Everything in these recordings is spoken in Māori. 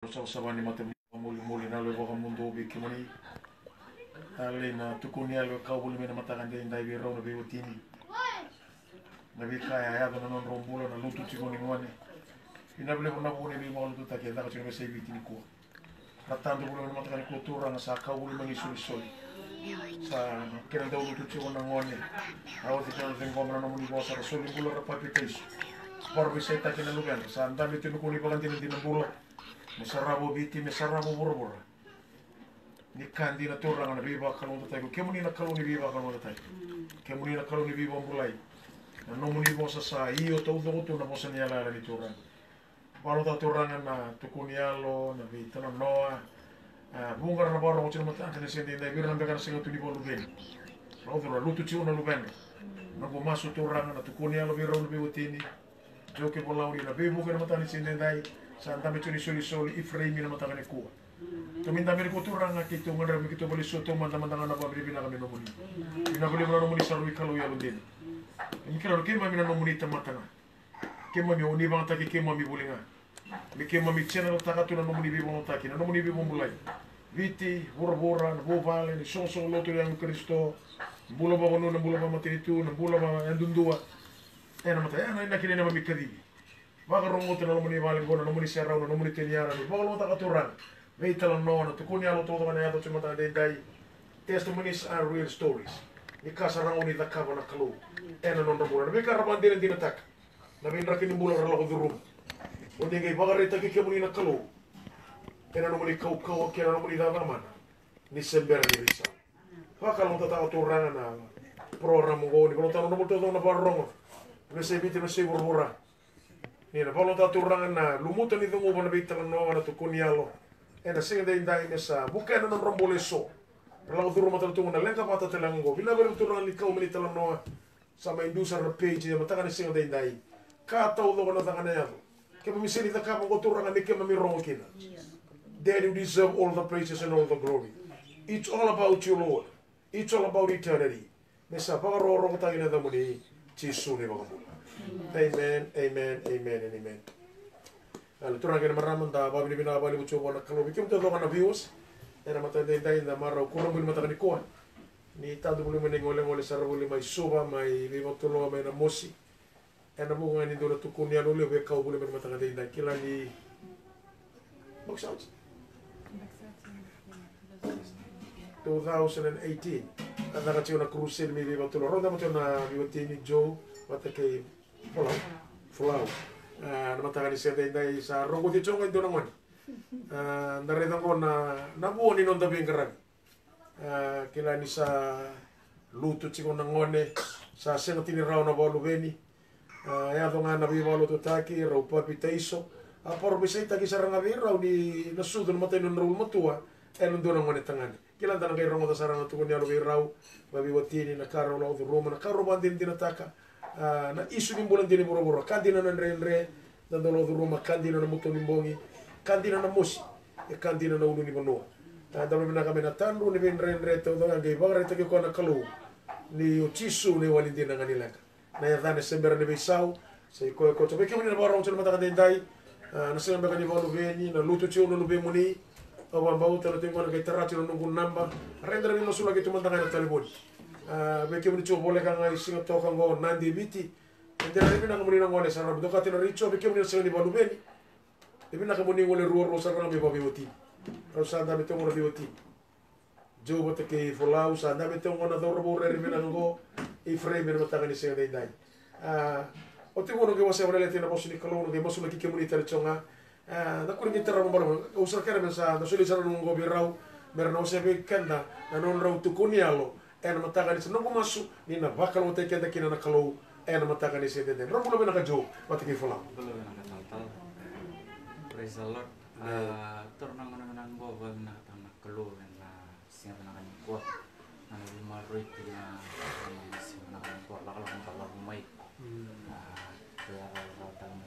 Sabani mate muli na lo baka mundo bi kimani ale na tukuni alo ka buli mena mata kan dai dai biro no bi utini na bi kaya ya no non rombulo na lutu tikoni ngone ina bele na bune bi mo lutu take da ka chino sei bitini ko ratando bulu mena mata kan ko tura na sa ka buli mangi suli sa kena da lutu tikoni ngone awo ti kan zen gomra no muni bosa ka suli bulu ra papitais por bi sei take na lugan sa anda bi tinu kuni bakan tin bulu mesarabo biti mesarabo buru ni kandi na torang na biba kalon tatai kemuni na kalon ni biba kalon tatai kemuni na kalon ni biba mulai na nomuni bosa sa io tau do na bosa ni ala ni torang balo ta torang na tukunialo na bita na noa bunga na baro chino mata kana sende na bira na beka na singa tu ni bolu ben ro do lutu chiu na luben na go masu torang na tukunialo bira na biwatini joke bolauri na bibu kana mata ni sende dai Santa me soli iframe na mata kane kuwa. Tuminda me ko turanga kito ngara me kito boli soto manda manda na ba bri bina kame no muni. Bina boli no muni saru ikalo ya lundin. Mi kira ke ma mina no muni tamata na. Ke ma mi oni ba ta ke ma mi bulinga. Mi ke ma mi channel ta ka tu no muni bi mo ta ki no muni bi mo mulai. Viti bora na bo vale ni so loto yang Kristo. Bulo ba no bulo ba matiritu na bulo ba endundua. Ena mata ena ina kine na mi kadibi. Baka rongo te nomuni vale gona nomuni serra no nomuni teniara ni baka lota katuran veitala no na tukuni alo todo kana yato chuma ta dai testimonies are real stories ni kasa rango ni dakava na kalu ena non ramura be kara bandire dina tak na bin rakini bulo rala ko durum oni ngai baka reta ki kemuni na kalu ena nomuni kau kena nomuni dava mana ni sembera ni risa baka lota ta katuran na program go ni lota no todo na barongo no se vite no se burura ni na polo ta turangan na lumutan ni dungo na bitang no na tukunialo e na singa dai dai nesa bukan na rombole so la duro mata tungo na lenka mata telango bila ber turangan ni kau milita no sama indusa na page ya mata kan singa dai dai ka tau do na tanga ya ke mi seli ta ka mo turangan ni ke mi rongkina Daddy, you deserve all the praises and all the glory. It's all about you, Lord. It's all about eternity. Nesa pa ro ro ta ina da muni chisu ni ba. Amen, amen, amen, and amen. Lalu turang kena maraman da babi bina bali bucu wana kalau bikin tu doang na views. Era mata dai na marau kurang bil mata kanikuan. Ni tadu bulu meneng oleh sarabuli mai suba mai vivo tulo mai na mosi. Ena bunga ni dora tukun ya lule be kau bulu mata dai kila ni box out. 2018. Anda kacau na crusade mi vivo tulo. Ronda mata na vivo tini Joe mata kay Fulau. Na matangani siya dai sa rongo di chonga ito naman. Naretang ko na buo ni nonda bingkaran. Kila ni sa luto chiko nangone sa senga tiniraw na bolu beni. Yato nga nabi bolu tutaki raw papitaiso. Por bisay taki sa rangabi raw ni nasudo na matay nun raw matua. Nando nangone tangani. Kila tanang kay rongo ta sa rangabi tukon yalo raw. Babi watini na karo na udo Roma na karo bandin dinataka. Na isu ni bulan dini boro-boro kandina na nre dan dolo du rumah kandina na muto ni bongi kandina na musi e kandina na ulu ni bono dalo bina kami na tandu ni bin nre to do ngai bagre to ko na kalu ni uchisu ni walindina nganilaka na ya dane sembera ni bisau sai ko to be kemi na baro to mata dai na sembera ni bolu beni na lutu chu no be muni awan bau talo tingo na kai tarati no nungu namba rendra ni no sula ke tumanda na telefon beke muni chuo boleh kang ai singa to kang go nandi biti endera ni na muni na ngone sarab do katina richo beke muni singa ni balu beni ibi na muni ngole ruo sarab mi babi woti ro sanda mi tongo rabi woti jo bote ke folau sanda mi tongo na doro bo re mi na go I frame mi mata ni singa dai o te wono ke wase wala tina bosi ni kalono ke bosu na ki muni tar chonga da kuri ni tara mo baro usar kere mensa da soli sarab ngo birau merno se be kenda na non rau tukunialo ena mataka ni senongo masu ni na bakal mo tekenda kina na kalau ena mataka ni sedede romulo bena ka jo mataki fola praise the Lord torna ngana bo ba na tama kalau na siya na kan ko na malroy na siya na kan ko la kala kan la mai kaya rata na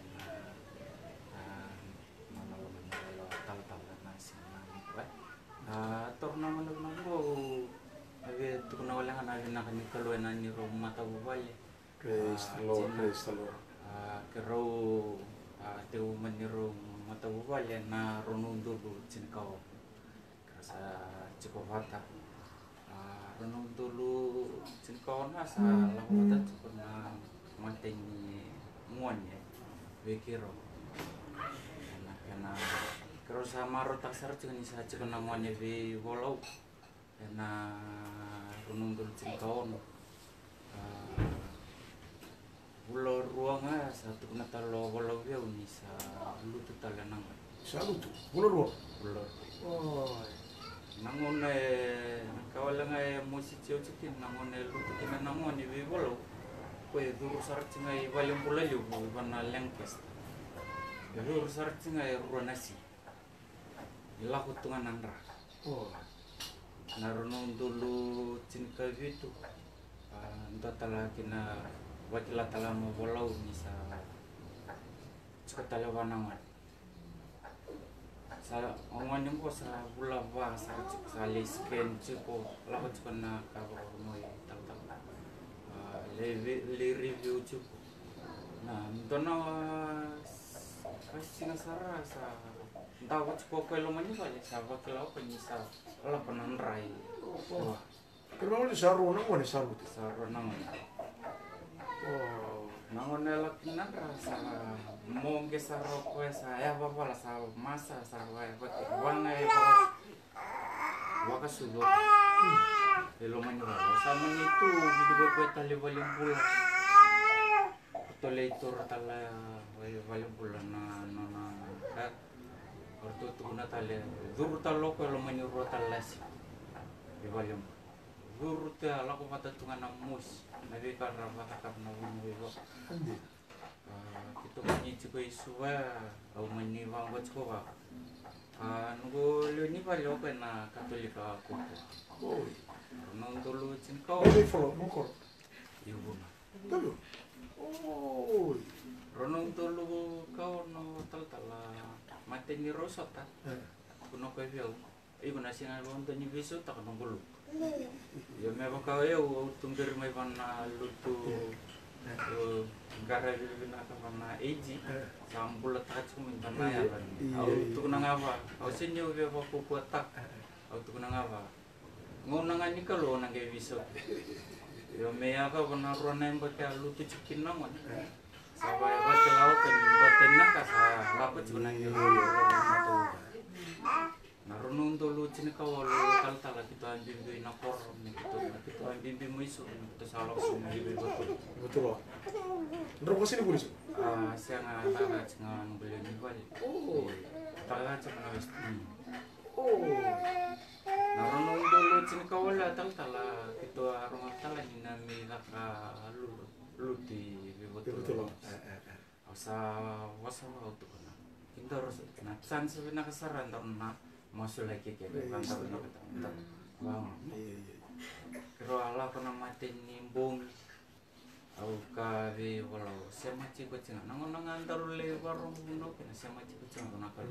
mana lo mana tal na siya na ko torna ngana bo Ave tu kuna wala nga na kani kaluan na ni ro mata bubay. Praise the Lord, praise the Lord. Kero te man ni ro mata bubale na runung dulu cinkau kerasa cukup hata runung dulu cinkau na sa lakukan cukup na mantengi muannya bekiro karena kalau sama rotak sar cukup nisa cukup namanya be walau karena runung dulu cinkau Bulo ruanga satu kena talo walau dia unisa lu tu talanang. Saluto. Bulo ruang. Bulo. Oh. Nangon kawalang musik cikin nangon lu tu kena nangon ni walau. Kue dulu sarat cengai walang pula lu bana lengkes. Dulu sarat cengai ruang nasi. Ilah kutungan andra. Oh. Narunon dulu cinta itu. Entah tala kena wakilah talamu walau nisa cukup talawanangan sa ongan yung ko sa bulava sa lisken cukup lahat cukup na kabaroy tal le review cukup na dono sinasara sa tahu cukup kalau manipali sa wakilah ko nisa ala pananray Pero wala sa ruang nang wala sa ruto. sa ronangan Oh. Nangon elak na sa mongge sa roko sa ya baba la sa masa sa wa wanga e waka sudo elo manyo sa manitu gitu ko tali valim pula tolaitor tala valim pula na orto tu na tali dur talo ko elo manyo ro talas e valim dur ta la ko mata tunga na mus nabi karna mata karna wino kita menyici ko isuwa au maniwang ko ko nugo ni pali ko na katolika ko Oh. non dulu cinkau Ay, follow mo ko. ibu na Talo. Oh. ronong dulu kau no tala mate ni rosota kuno ko biau ibu nasi na bon ni bisu tak no bulu ya me ba kau eu tungger mai pana lutu gara bina ka pana eji sambul tak cuma pana ya ban au tu nang apa au sinyo be ba ku tak au tu nang apa ngonangan ni kalau nang ke bisu yo me aka pana rona em ba ka lutu cikin namon sabai ba ke lau kan batenna ka sa lapo cuna ni narunung dulu cini kawal kal tala kita anjing di nakor kita anjing di muisu kita salah semua di betul Betul. Ndro ko sini pulis. siang tala cengan beli ni balik Oh. tala cengan wes Oh. narunung dulu cini kawal tal tala kita rumah tala ni nami laka lu di betul asa wasa waktu kena kita harus naksan sebenarnya kesaran karena masuk lagi ke kantor kita bang kero ala kena mati nimbung au kavi walau sama ciko cina nangon antar le warung bundo kena sama ciko cina kena kal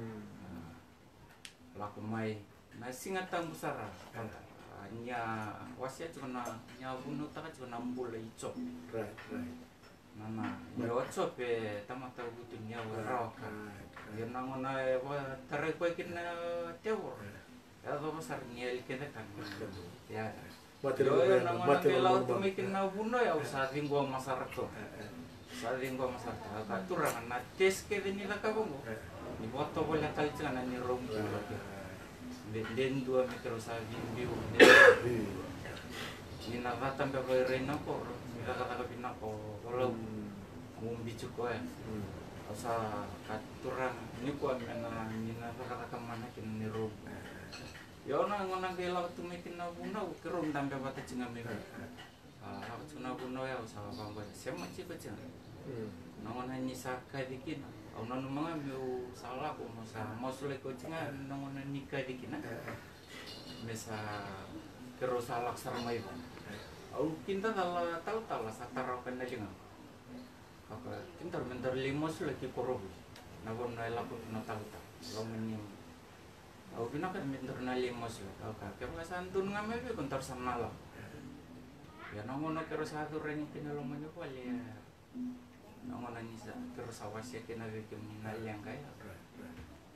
laku mai nasi ngatang besar nya wasia cuma nya bundo tak cuma nambul ico Right. nana yo cop tamata butuh nya warok yang nangon tarik kue kena tewor, ya apa besar nyel kita kan, ya. Yo nangon ke laut tu mikin na buno ya usah tinggal masyarakat, usah tinggal masyarakat. Katurangan nates ke ni lah kabung, ni foto boleh kali jangan ni rompu lagi. Den dua meter usah bimbiu, ni nak kata sampai berena kor, ni nak kata kapina kor, kalau mumbi cukup ya. Asa katurang ni ko amena ni na kata mana kin ni ro yo na ngona ke la tu mekin na buna ke ro tambe bata cinga me ha tuna buno ya usa bamba sema ci baca na ngona ni saka dikin au na mga meu salah ko masa mosle ko cinga na ngona nikah dikin na mesa ke ro salah sarmai ba au kinta tala satara kan na jinga apa bentar limos lagi korobu nabon na lapo na talta lo menyim au bina kan bentar na limos la ka ke mga santun nga mebe bentar samala ya nangono kero satu reni pinalo manyo pali ya nangono ni sa kero sawasya kinabe kim ni yang kaya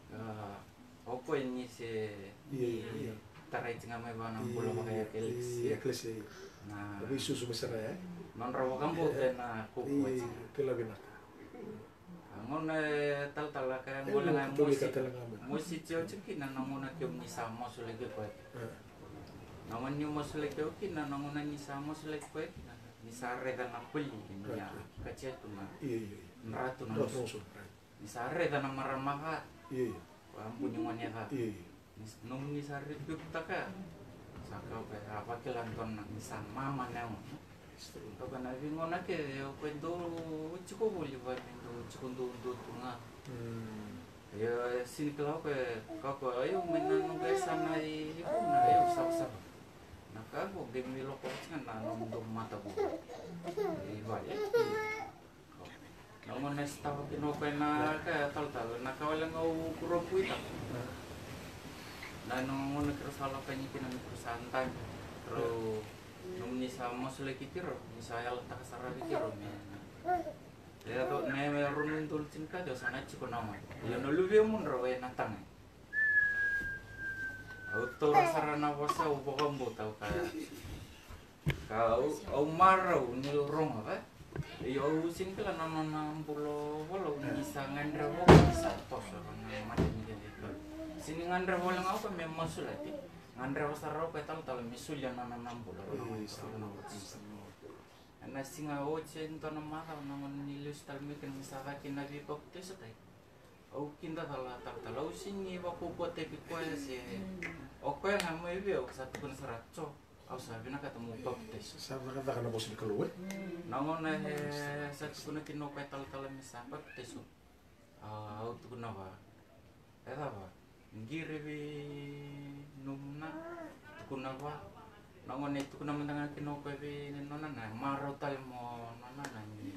Opo ini si Iya. tarai cengamai bana pulau pakai kelis. Iya, kelis iya. Nah, Tapi susu besar ya. non rawa kambo na kuku Iya, aja. kela benar. Ngon tal kayak Eh, ngoleng ay betul, musi. kata lang namin. Musi ciyo cikin na nanguna kyo ni sama sulit ko. Naman yung masulit ko kina nanguna ni sama sulit ko. Ni sare dan napuli niya kacet na. Iya. Nrato na Ratu musu. musuh. Ni sare dan maramaka. Iya. Ampun yung manya ka. Iya. Nung ni sare kita ka. Saka apa kelanton na ni sama mana mo. Kau na bingon na ke kwento cukup boleh buat itu cukup untuk nga. Ya sini kalau kau ayo menan sana ibu na ayo sab. Naka ko game lo ko kan na nung mata ko. Ibalik. Namun nesta ko kinopay na ka tal nakawalang au kuropu ita. Na nung nagkasala pa niya kinamikrosan time. Pero nung ni sama sulit kitiro, ni saya letak sarang kitiro ni. Ya to na meron ng tulcin ka do sana chiko naman. Ya nulubi mo rawe natang. Auto sarana wasa ubokam botau ka. Kau au marau ni lorong apa? Yo usin kala nanan pulo wala ni sangan rawo sa tos na macam ni dito. Sini ngandra wala ngau ka memang sulati. Ngandra wasarau ka tal misul yan nanan pulo. Ana singa ochen to na mata naman nilus talmikin misaka kinabi kokte sa tay. Au kinda tal usin ni wa kupote pikwa si. Oke ngamu ibi o satu kun saracho. Au sabi na ketemu kokte. Sabi na kata ka na boss ni kaluwe. Nangon satu kun kinokay tal misaka kokte so. Au tu kun ba. Eta ba. Ngiribi numna kun ba. Nangon itu kuna mendengar kinokay bi nona na maro tal mo nona na ni.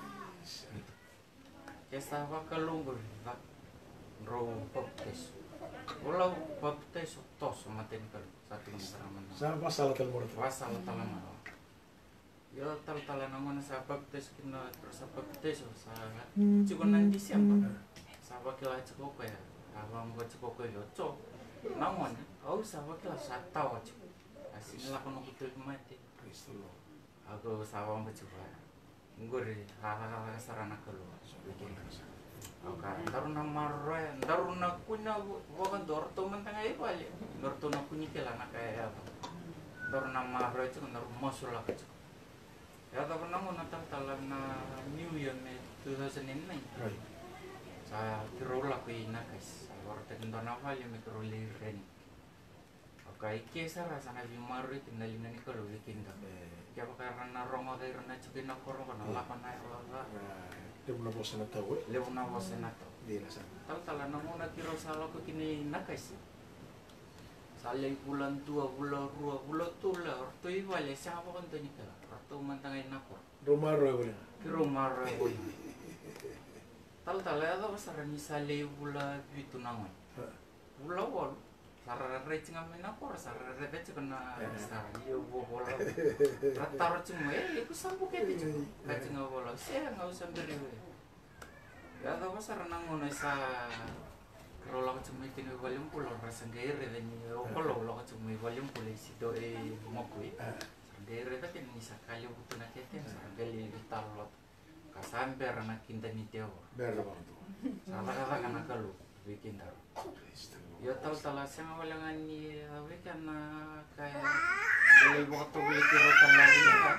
Kesa wa kalunggur ba. Ro poptes. Walau poptes tos maten kal satu masaraman. Sa pasal tal mo. Wasal talama. Yo tal nangon sa poptes kina terus poptes sa cukup nanti siapa. Sa wakil cukup ya. Abang buat cukup yo co. Nangon au sa wakil sataw aja. Asing lah kono kutul mati. Aku sawang bercoba. Nguri hal-hal sarana keluar. Oke, daruna marre, daruna kunya wakan dorto mentang aja balik. Dorto na kunya kelana kayak apa? Daruna marre itu kan daruna masul lah kecil. Ya tapi namun natal talana New Year me 2009. Saya kira lah kuina guys. Waktu itu daruna balik me kira liren. Oke, kisah rasa nabi marre tindalingan itu kalau bikin tak. Kaya karena rongo dari rena cuci nakor kan Allah panai Allah. Lebu na boss na tawo. Lewu na wase na to. Di na sa. Tal namo na kiro sala ko kini nakais. Salay bulan 2 bulan 2 bulan 3 orto ibale sa ko kanto ni kala. Orto mantangay nakor. Romaro wala. Kiro maro ko. Tal ada basara ni salay bulan bitu nangon. Bulan wal. Sarara recing amin nakor sarara recing kena sa iyo bola. Rataro cuma iku sampo kete cuma. Recing bola. Saya enggak usah beri. Ya tahu pasar nangon sa kalau cuma itu volume pulau rasa gair dan kalau cuma volume pulau isi doi mokui. Gair itu kan bisa kali butuh nanti kan kali ditalot. Kasamper anak kinta ni teo. Berda ba to. Salah kata kan kalau bikin taruh. Ya tahu saya walangan ni wekan kayak beli waktu beli kiro lagi kan.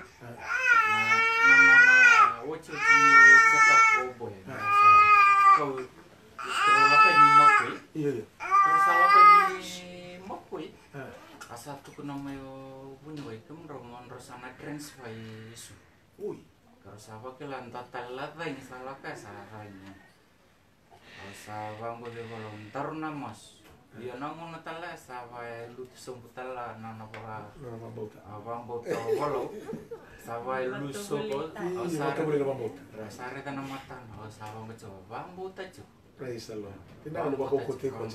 Nama wajib ni setup boboy. Kau kiro lakai ni mokui. Iya. Terus salah ni mokui. Asal tu kena mayo bunyi baik kemudian rosana transfer isu. Uy. Kalau sahabat kelan total lah ini salah kesalahannya. Kalau sahabat boleh bolong taruh namas. Dia nangon natala sahabat lu sumpu tala nana para Na bauta. abang bota bolong. Sahabat lu sumpu. Iya, ka boleh na bauta. Sare tanah mata. Kalau sahabat becoba bang bota cu. Praise the Lord. Tinalo ba ko ko te ko.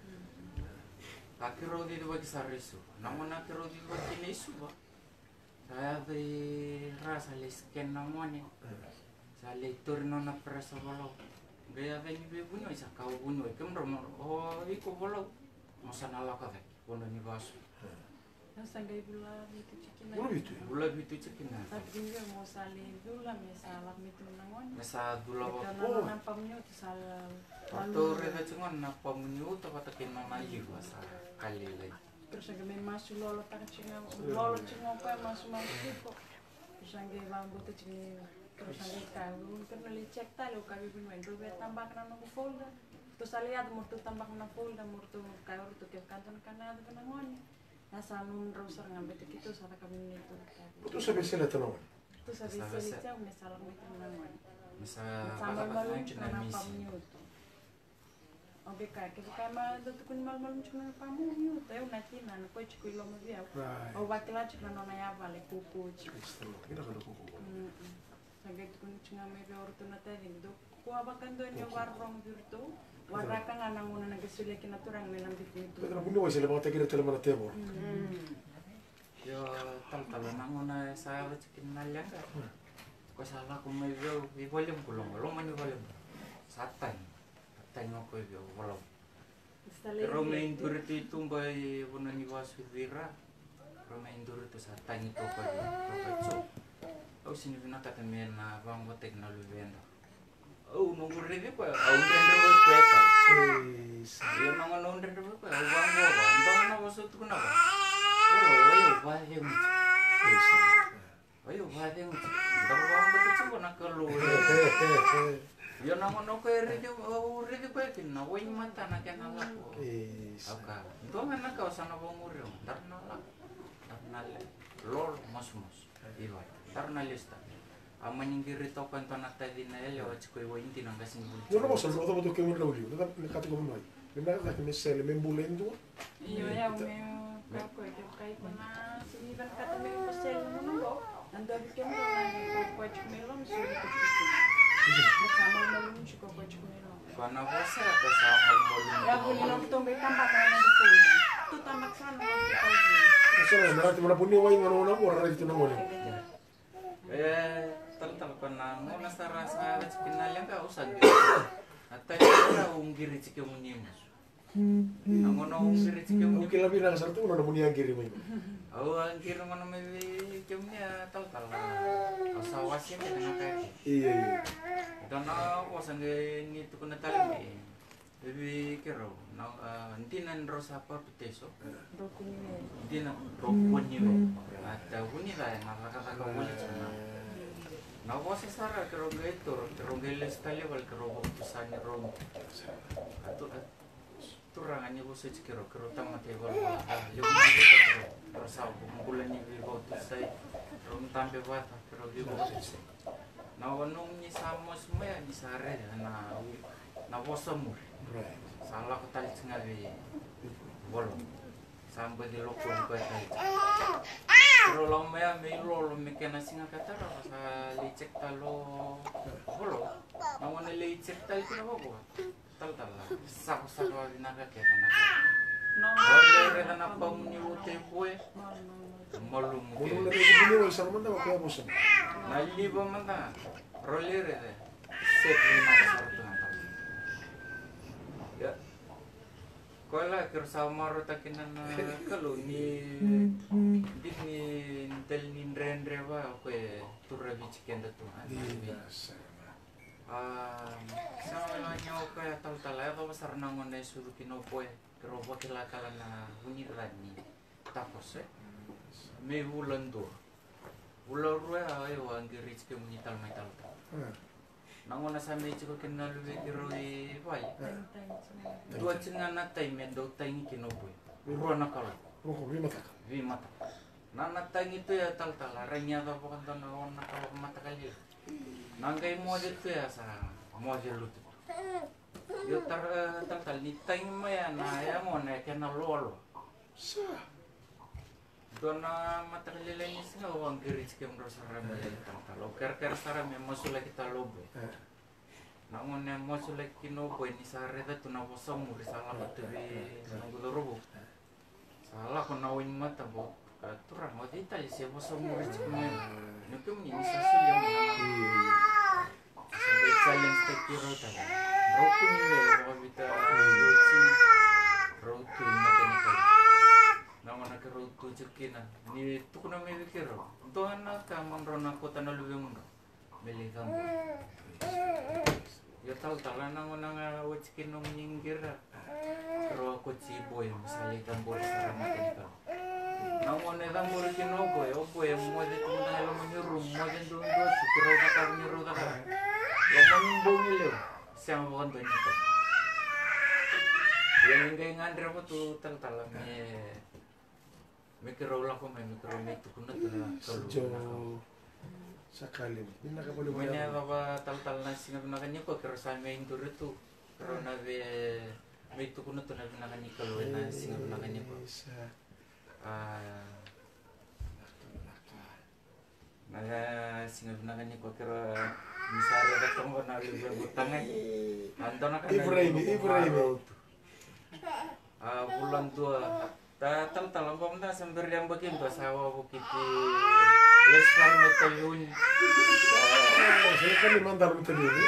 Akiro di bagi sarisu. Namun akiro di bagi nisu ba. Saya beri rasa lisken namanya. Saya litur nona presa bolong. Gaya vengi be buno isa kau buno ikem romo iko bolo mosana laka ve buno ni basu. Sangai bula itu cikin. Bulo itu ya? Bula bitu cekina. Tapi juga mau salih dula mesalak itu nangon. Mesa dula wa. Karena nampak nyo salah. Waktu reda cengon napa munyu to patakin mama yu asa kali lagi. Terus agak main masuk lolo tak cinga lolo cinga apa masuk kok. Terus agak bambu tu cinga. Terus agak kau karena licek tali kau bin main robe tambah kena nunggu folder. Terus aliat murtu tambah kena folder murtu kau tu ke kanton kana tu nangon. Nasa nun rosar ngambil itu salah kami itu. Itu sampai sila tanong. Itu sabi sila mesalang itu nangon. Mesa Sama kata malam cina cuma misi. pamunyuto. Oke kaya kita mah datu kun malam cuma pamunyuto. Eu nanti nana kau cikgu lo mavia. Right. O wakila cikgu nona ya vale kuku cikgu. Kita kalau kuku. Sagay kun cuma mavia orto na tadi. Do kuha bakan do nyo warrong virtu. Warraka nga nanguna nagasulia kinaturang nilang dito. Pero buno sila mga tagira tala mana tebo. Yo tal nangona sa cikin nalyang ka. Ko salah ko may yo volume kulong lo man volume. Satay. Satay mo ko yo volume. Pero may induro itu bay buno ni wasu vira. Pero may induro to satay ito ko yo. Kapatso. O sini binakata men na bang teknologi na. Oh, nunggu review ko. Ang render ko kweta. Yo nang ano render ko. Ang bang ko ba? Ang ano wasut ko na ba? Ayo, bahaya mu. Ayo, bahaya mu. Darwang betul cuma nak keluar. Yo nang ano ko review ko kin na woi mata nak yang alak. Oka. Itu mana kau sana banguryo. Darnala. Darnala. Lol mas. Iwa. Darnalista. Amaningir ito kanto na tadi na yo chikoy wo inti nang kasing bul. Yo no mo sa lo to ke mo lo yo. Nakati ko mo. Lemna ka me sel me bulendo. Iyo ya me ko kay ko na siniban ka to me posel mo no. Ando bikin mo na ko chik melon so ko chik. Sama melon chiko ko chik melon. Kana bosa ka sama molun. Ya buli no to me tambah ka na dito. Tu tambah sana ko. Kasi na narati mo na punni wa ngano na mo ra dito na mo. Tal kana mo na sa rasa cikin nalyang ka usag. Atay na unggiri cikin munyimus. Ang ono unggiri cikin munyimus. Oke labi na sa to na mo niya giri mo. Oh, ang kira mo na may kimnya tal. Asawasin din na kay. Iya. Dan ako sanggay nito ko na talmi. Bibi kiro na hindi na rosa pa peteso. Roku ni. Hindi na ropon niyo. At huni la nakakaka ulit sana. Na ako sa sara kiro gaito, kiro geles tali wal kiro butusan ni rom. Ato turangan niyo sa kiro tamate wal. Yung kiro rosa bulan ni bibo tusay. Rom tambe bata kiro bibo tusay. Na wanong ni samos mo ya ni sare na bosamur. Salah ketali sengaja bolong sampai di lokong kau tadi. Kalau lama ya melo mekena singa kata rasa licek talo bolong. Namun licek tali kenapa buat? Tal lah. Sak di naga kaya nak. Boleh reda napa menyuruh kue. Malum Mo ke. na ko buno sa man daw kaya mo sa. Nali ba man ta? Roller reda. Set lima sarto na. Ya. Kola kersama rotakinan kalau ni tel ni rendre wa ko turra bichiken datu. Sama nyaw ko ya tal ya ba sarnangon na suru kinopo pero bakila kala na hunirani. Tapos me hulando. Ularo ayo ang girich ke munital mai tal. Nangon na sa medyo ko kinaluwi kiroi bai. Dua cengan natai mendo tangi kinoboy. Uro na kala. Mo ko mata. Vi mata. Nana tangi itu ya tal aranya da bukan tan na kala mata kali. Nanggai mo itu ya sa mo lut. Yo tal ni tangi maya na ya mo na kenal lolo. Sa. Dona mata kali lain sih ngawang girich ke mrosa ramai tal. Ker sara me masula kita lobo. Namun yang mau sulit kino boy ni sare tu na bosong muri salah tu bi nunggu dorobo. Salah ko nawin mata bo. Turang mo di tayo siya bosong muri cikmo. Nukum ni sa sulyo mo. Sampai challenge take kiro tayo. Roku ni baka bita yucin. Roku mechanical. Namanya ke roku cekina. Ni tukuna me bikiro. Tuhan nak kamon aku tanah lebih mun. Beli kamu. Ya tahu talan nang wajkin nong nyinggir. Pero aku ciboy misalnya tambor sarang mechanical. Namun itu murid kinogo ya, opo ya mau jadi teman yang menyerum, mau jadi dulu syukur kakak menyeru kakak. Yang membongi lo, siapa bukan tuh itu. Yang enggak ngandre apa tuh tal-talam ya. Mikir ulah kok mikir itu kunat tuh. Sejauh sekali. Ini nak boleh banyak. Mana apa tal-tal nasi nakannya kok keresahan main tur itu. Karena itu kunat tuh nakannya kalau nasi nakannya kok. Naga singa binakanya kok kira misalnya ketemu na libra butangnya antona kan Ibrahim bulan tua tal talam pamda sambil yang bagian tuh sawa bukiti leskal metalun saya kan dimantap itu dulu.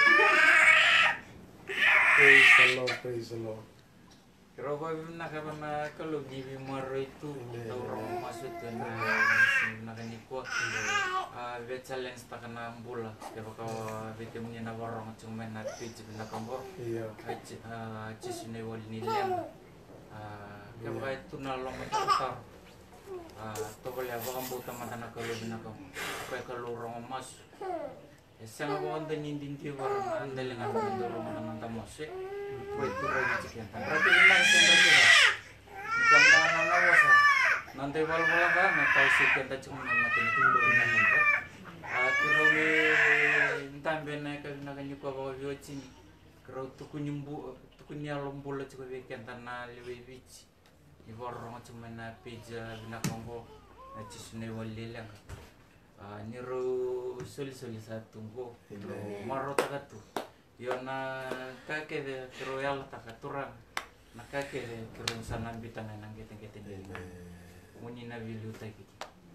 Praise the Lord. Kira nakabana kalau gibi maro itu orang masuk ke nakani kuat be challenge takana bola kaya kau bikin na warong cuma na pitch na kambo iya cisne wal ni lem kaya itu na long metar to boleh abang buta mata na kalau bina kau kaya kalau orang mas sangat bawaan dan indinti warna andalingan mendorong mana masuk itu lagi cikian tapi ini sendiri ya bukan karena nawasa nanti bal-bal kan atau sekian tak cuma makin tidur nanti kira me tambe naik ke nakan yuka bawa biocin kira tukun nyalom bola juga weekend tanah lebih bici di warung cuma na pizza binakombo na cisne walilang niru soli satu go maro takatu yona kake de royal takaturang na kake de kurun sanan bitana nang geteng muni na bilu taki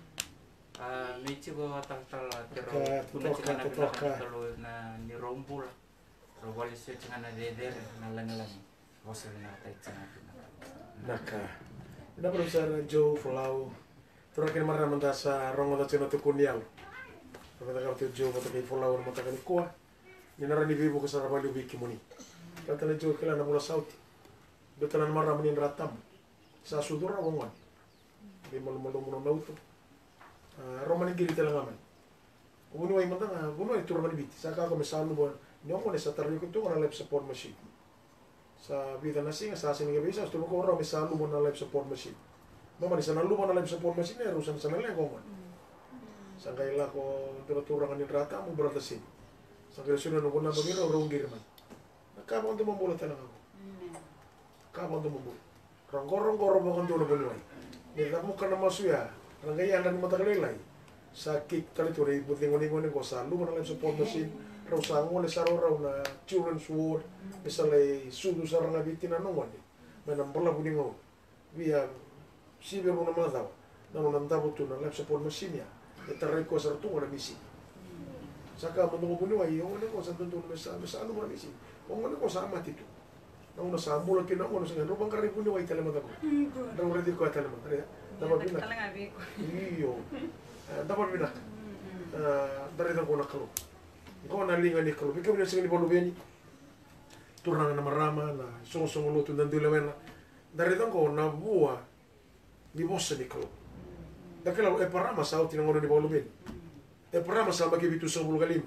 michi go tal kero kuna chikana kalau na ni rombul robali se chikana de na lang hosel na tai chana naka ina profesor Joe Fulau turakin marna mentasa rongo ta chino tukunial Pagkata ka Joe mata kay Fulau mata kay kuah Ninara ni vivo ke sarabali ubiki muni. Kata na Joe kila na mula sauti. Betanan marna menin ratam. Sa sudura wongan. Di malu-malu muna nauto. Romani giri telang aman. Uno ay matang uno ay turman biti. Saka ako mesalu bon. Nyoko ne sa taryo ko na life support machine. Sa vida na singa sa singa bisa sto ko ro mesalu bon na life support machine. Mama ni sana lu bon na life support machine ay rusan sana le gongan. Sangkai la ko turang ni rata mo berata sin. Sangkai sudah nunggu na bagino rong girman. Nakabang to mamula telang ako. Kabang to mamula. Rongko-rongko mo kanto na bunuay. Nila mo ka na masuya. Ranggayan na matagalilay. Sakit tali to rin buting-uning-uning ko sa luman na life support machine. Raw sa ngole sa raw na children's ward. Misalay sudu sa rangabitin na nungan. May nambala buning ako. Via sibe mo na mga daw. Nanon nandabo to na life support machine ya. Itaray ko sa rutong na misi. Saka menunggu bunuay. Yung ano ko sa tuntun sa ano mo na misi. Yung ano ko sa amat ito. Nang nasa mula kinakuha sa ganun, rubang karib bunuay talamat ako. Nang ready ko talamat. Dapat binak. Iyo. Dapat binak. Dari ko nakalo. Ikaw nalingan ni kalo. Ikaw binasing ni Bolubeni. Turang na marama na song-song luto ng dulawena. Dari ko na buwa ni bossa ni kalo. Dakila parama sa uti ng ni Bolubeni. Parama sa magibitu sa bulgalim.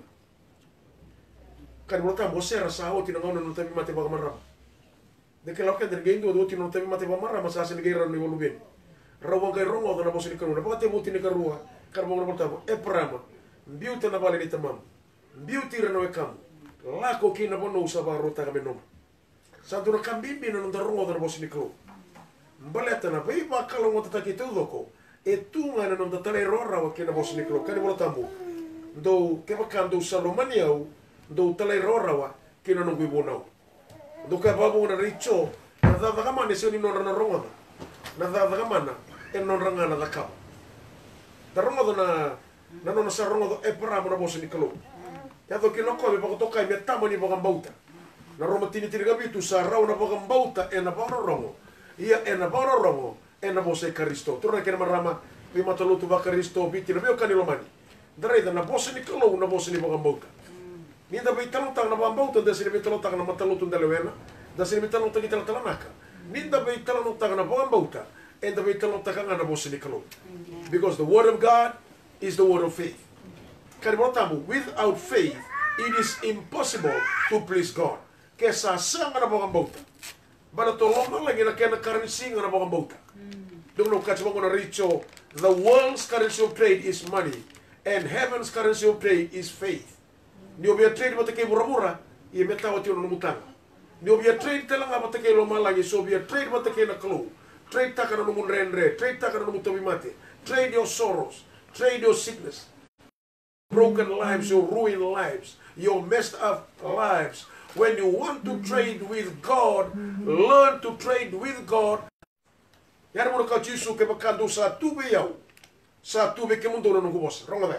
Kan multa bosera sa uti ng ng tabi mati baga marama. Dakila ka dari gendo uti ng tabi mati baga marama sa sinigira ni Bolubeni. Rawang kay rongo na bossa ni kalo. Napakati buti ni karua. Karbong na multa parama. Biuta na bali ni tamam. Biuti rano kamu. Lako kina bono usaba rota kami nom. Santo na kambimbi na nung darungo na boss ni Klo. Mbaleta na pa ipa kalau mo tataki tudo ko. Etunga na nung tatalay rora wa kina boss ni Klo. Kani mo tambo. Do keba kando salomaniaw. Do talay rora wa kina nung bibunaw. Do ka babu na richo. Nadada kama ni sini non na rongo. Nadada kama na en non ranga na dakap. Darungo na nanon sa rongo e para mo na boss ni Klo. Yato kinoko me pakotoka me tamo ni boga bauta. Na roma tini gabitu sa rau na baka mbauta e na baka rongo. Ia e na baka rongo e na bose Karisto. Turna kena marama pi matalutu ba Karisto biti na bio kanilo mani. Darai na bose ni kalau na bose ni baka mbauta. Ninda bai talotang na baka mbauta da sini bai talotang na matalutu ndalewena. Da sini bai talotang itala talanaka. Ninda bai talotang na baka mbauta. And the na bose ni kalau. Because the word of God is the word of faith. Karibotamu, without faith, it is impossible to please God. Kesa sang na baka mbauta. Bana tolong lagi na kena currency na baka mbauta. Don't know kacang na richo. The world's currency of trade is money, and heaven's currency of trade is faith. Nio bia trade mata kay mura-mura, ia metawa tio na mutanga. Nio bia trade talanga mata kay lomalangi, so bia trade mata kay na kalau. Trade taka na numun renre, trade taka na numun mate. Trade your sorrows, trade your sickness. Broken lives, your ruined lives, your messed up lives. When you want to trade with God, learn to trade with God. Yara mo ka Jisu ke bakando sa tube yaw. Sa tube ke mundo na nungu boss. Ronga ba?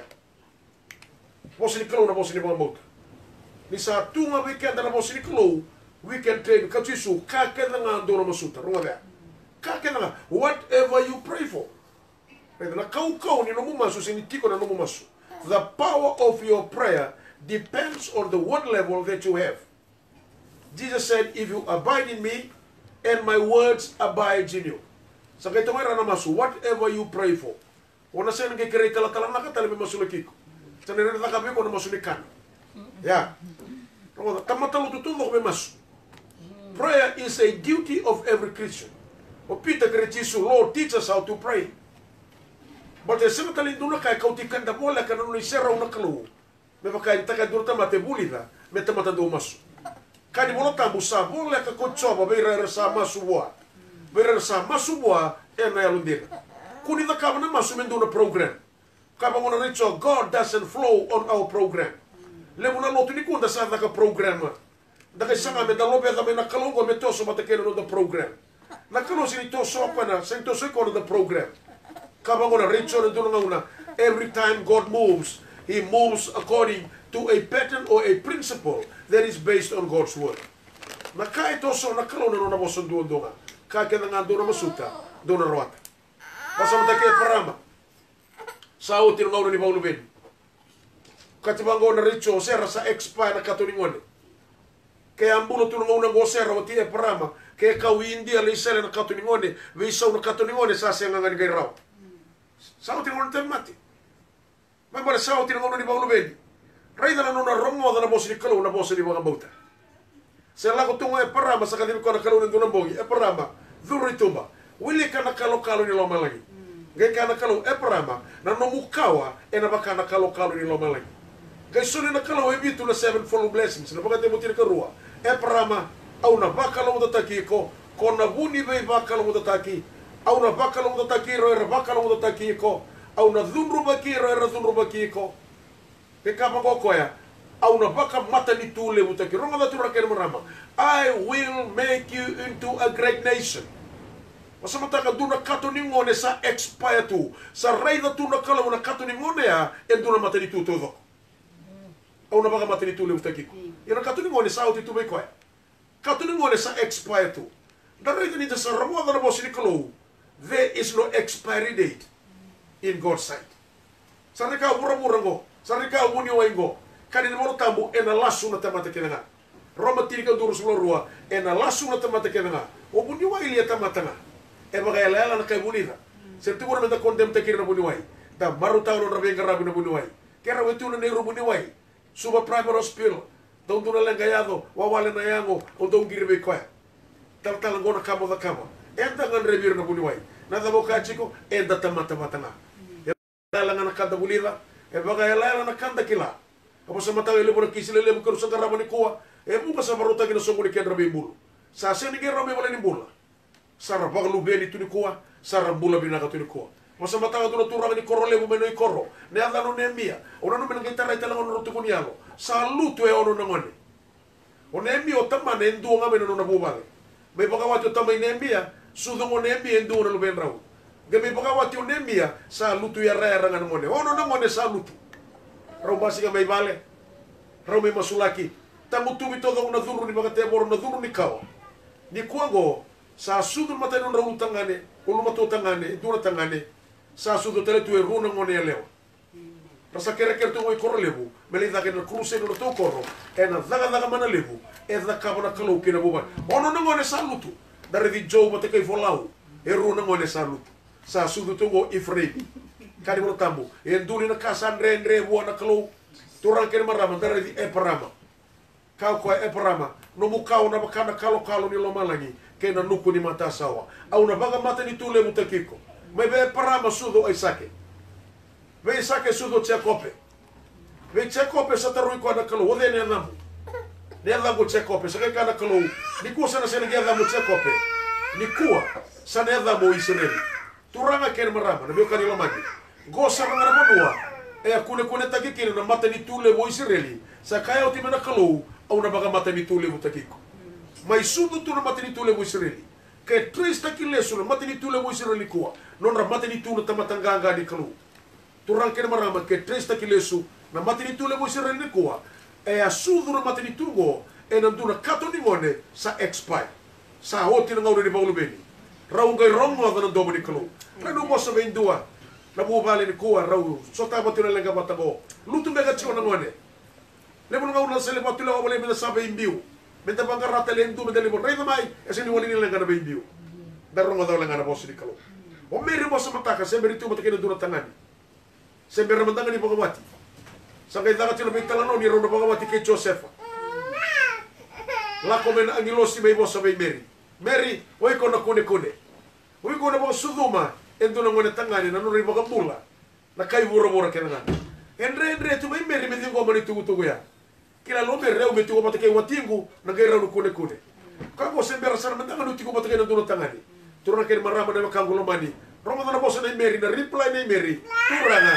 Boss ni kalo na boss ni bambot. Ni sa tunga weekend na boss ni kalo, we can trade ka Jisu ka ke na ando na masuta. Ronga ba? Kakena, whatever you pray for. Na kau ni nomu masu sinitiko na nomu masu. The power of your prayer depends on the word level that you have. Jesus said, if you abide in me and my words abide in you. Sa kay tawara na masu, whatever you pray for. Wana sa nang kay tala nakatala may masu lakiko. Sa nirita kami ko na masu ni kan. Yeah. Kamatalo tutulog may masu. Prayer is a duty of every Christian. O Peter Kristisu, Lord, teach us how to pray. But the same time, do not kau tikan da bola kana no isera una kalu. Me baka taka durta mate bulida, me tamata do masu. Kani bola tambu sa bola ka kochoba beira sa masu boa. Beira sa masu boa e na yalundira. Kuni da kaba na masu mendo na program. Kaba ngona richo God doesn't flow on our program. Lebu na lotu ni kunda sa ka program. Da ka sanga me da lobe da me na kalungo me toso mate keno no da program. Nakano sinito sopa na sinito siko the program. Kabangona richo na every time God moves, He moves according to a pattern or a principle that is based on God's word. Naka ito so nakalo na boson duondonga. Kake na nga doon na masuta, doon na rawata. Basta matake parama. Sa utin ng ni Paulo Ben. Katibango na richo sera sa expire na katuningon. Kaya ambulo tunong unang gosera o tiye parama. Kaya kawindi alay sila na katuningone, visaw na katuningone sa siya nga gay raw. Sa utin ng unang mati. May bala sa utin ng unang ni Paulo Ben. Ray na nung narongo na boss ni Kalo na boss ni mga bauta. Sa lako tungo parama sa kanil ko na Kalo ng dunang bogi, parama, dhurituba. Wili ka na kalo-kalo ni loma lagi. Gay ka na Kalo, parama, na numukawa, na baka na kalo-kalo ni loma lagi. Gay suni na Kalo, ibitu na 7-fold blessings, na baka timutin ka ruwa. Parama, au na bakalo mo tataki ko na buni be bakalo mo tataki au na bakalo mo tataki ro era bakalo mo tataki ko au na dhunru baki ro era dhunru baki ko ke kama ko ya au na baka mata ni tule mo tataki ronga datura ke marama. I will make you into a great nation. Masama taka duna kato ni ngone sa expire tu sa raida tu na kala mo na kato ni ngone ya duna mata ni tu todo au na baka mata ni tule mo tataki ko ina kato ni ngone sa uti tu be ko Katuningon sa expire to. Darito nito sa ramuan na boss ni Kalo, there is no expiry date in God's sight. Sa rika mura-mura ngo, sa rika muniway ngo, kanin mo tambo na laso na tamata kinanga. Roma tiri ka durus lorua na laso na tamata kinanga. O muniway liya tamata nga. Baka yala na kay bunita. Serti mo na menta condemn takir na muniway. Da maru tao na rabing karabi na muniway. Kaya wetu na nero muniway. Suba primary hospital. Daun tuna lang gayado, wawala na yango, o daun girebe kwa. Tal-talang na kamo da kamo. Enda ngan rebir na buniway. Nada mo kachiko, enda tamata-mata nga. Yala nga nakanda bulira, baga yala na nakanda kila. Kapos sa mataw ilimo na kisilele mo karusang karama ni kuwa, buka sa maruta ginasongo ni Ken Rabi Bulo. Sa asin ni Ken Rabi wala ni Bula. Sa rabang lubeni tu ni kuwa, sa rambula binaka tu ni kuwa. Masa matawa tu na turang ni korole mo menoy koro. Ne anda no nemia. Ona no menang kita raita lang ono tukun yalo. Saluto e ono nangone. O nemia o tama ne ndu nga meno na bubale. May pagawati o tama nemia, sudong o nemia ndu na luben raw. Gabi pagawati o nemia, saluto ya raya nga nangone. Ono nangone saluto. Raw basi ka may bale. Raw may masulaki. Tangu tumi todo na duru ni bagate boro na duru ni kawa. Ni kuango sa sudu mata non raulu tangane, ulu mato tangane, dura tangane. Sa sudu tele tu runa ngone leo. Rasa kere tu ngoi koro lebu, mele da kena kruse no to koro, ena daga mana lebu, e da kabona kalau kina buba. Ono ngone salutu. Dari di Joe mate kai volau, e runa ngone salutu. Sa sudu tu ngo ifre. Kali bolo tambu, e nduli na kasan rendre buana kalau turang kene marama dari di eparama. Kau koe eparama, no mukau na makana kalo ni lomalangi, kena nuku ni mata sawa. Au na baga mata ni tule mutakiko. Mai be eparama sudo ai sake. Ve sake sudo tsekope. Ve tsekope sa tarui ko na kalo, ode ne adamu. Ne adamu tsekope, sa kai kana kalo. Ni kuwa sana sene ge adamu tsekope. Ni kuwa sana adamu Israeli. Turanga kene marama, na bioka ni lomangi. Go saranga na manua. E akune takikini na mata ni tule mo Israeli. Sa kaya uti mana kalo, au na baga mata ni tule mo takiko. Mai sudo tu na mata ni tule mo Israeli. Kaya tres takilesu na mata ni tule mo Israeli kuwa. Non ra mata ni tule tamatanganga ni kalo. Turang kene marama ke tres takilesu na mata ni tule mo Israeli ni kuwa. E a sudo na mata ni tungo, e nanduna kato ni ngone sa expire. Sa hoti na ngaure ni baulu beni. Raungai rongo na dobo ni kalo. Renu mo sa vendua. Na bubali ni kuwa rau. Sota batuna lenga batago. Lutu mega chiko na ngone. Lebo nga una sele batula wale mena sabe imbiu. Menta bangarata lendu mena lebo rei mai. Ese ni wali ni lenga na imbiu. Darongo daw lenga na boss ni kalo. O meri boss mataka sember itu matake na dura tangani. Sember ramandanga ni pagawati. Sangay daga tino bitala no ni rono pagawati ke Josefa. Lako men angilosi may boss sabe Mary. Mary, oi ko na kune. Oi ko na boss suduma. Endo na ngone tangani na no ri bagambula. Na kai bura kenanga. Endre tu mai Mary me dingo mani tugu ya. Kila lo mere o metu matake watingu na gaira no kune. Kako sember sar mandanga no tigo matake na dura tangani. Turana ken marama na kangulo mani. Roma na boss na Mary na reply na Mary. Turana.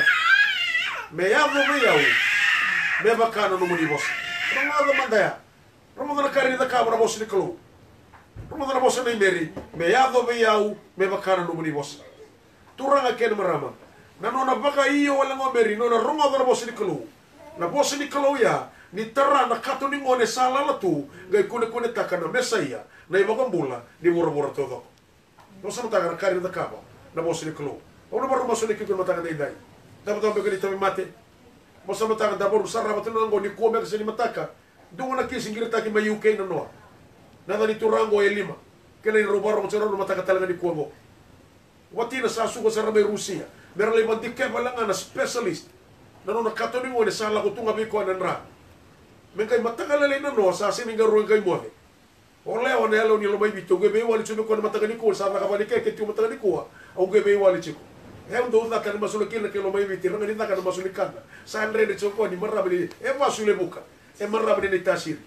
Me yavo me yau. Me bakana no muni boss. Roma da mandaya. Roma na kari da kabra boss ni kalo. Roma na boss na Mary. Me yavo me yau. Me bakana no muni boss. Turanga ken marama. Na nona baka iyo wala ngomeri nona Roma da boss ni kalo. Na boss ni kalo ya. Ni tara na kato ni ngone sala la tu. Gai kune taka na mesaia. Na ibagambula ni bura todo. No sa mataga na kari da kaba. Na boss ni kalo. Ona baru masuk ni kikun mataga dai. Dapat tahu begini tapi mate. Masa mataga da baru sarra batelo ngo ni kuome ka sini mataka. Dungo na kisi ngiri taki ma UK na noa. Nada ni turango e lima. Kena ni robaro mo tsaro mataka talaga ni kuomo. Wati na sasu ko sarra may Rusia. Meron lay mandike balanga na specialist. Nano na katoni mo ni sala ko tunga biko ananra. Men kay mataka lalay na noa sa sini ngaruan kay mo. Ole on elo ni lomay bito gebe wali chume ko na mataka ni ko sa na kabali ke tu mataka ni ko. Au gebe wali chiko. Heu ndo uda kana masulikin na kilo mai biti ranga ninda kana masulikan sa andre ni choko ni marabili e masule buka e marabili ni tasir